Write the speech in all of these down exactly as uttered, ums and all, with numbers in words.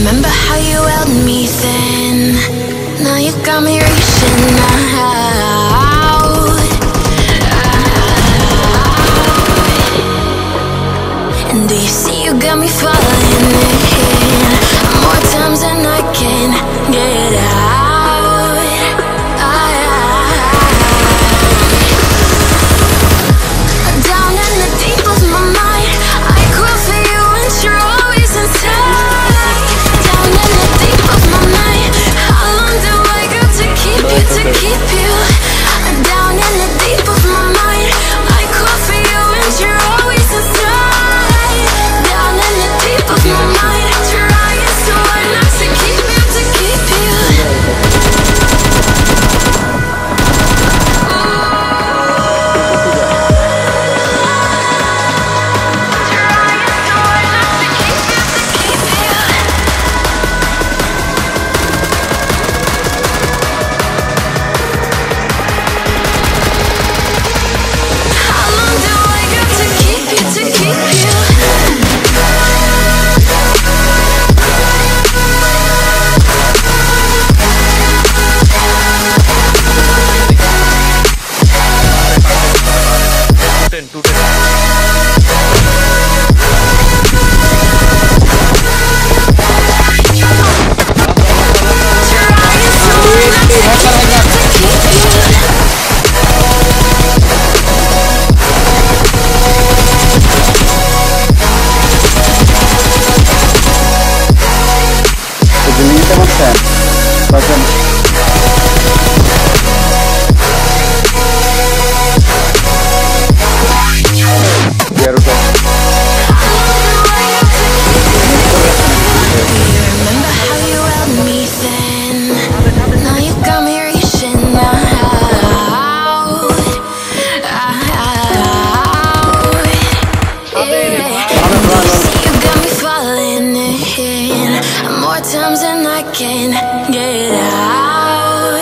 Remember how you held me then? Now you got me reaching out, and do you see you got me falling in more times than I can get out. Down in the deep of my mind, I crawl for you and you're always inside. Down in the deep of my mind, how long do I got to keep you, to keep you? Down in the deep of my mind, I crawl for you and you're always inside. Down in the deep of my mind, trying so hard not to keep you, to keep you. Times and I can get out,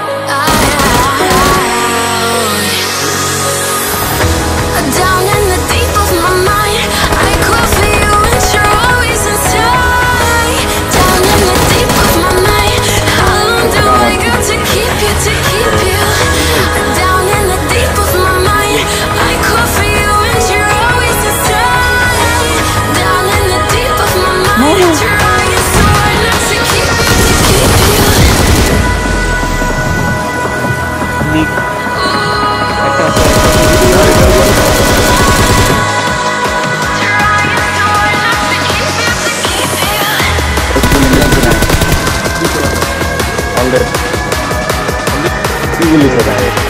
out. Down in the deep of my mind, I crawl for you and you're always inside. Down in the deep of my mind, how long do I got to keep you, to keep you? Down in the deep of my mind, I crawl for you and you're always inside. Down in the deep of my mind, trying so hard not to keep you, to keep you. All that.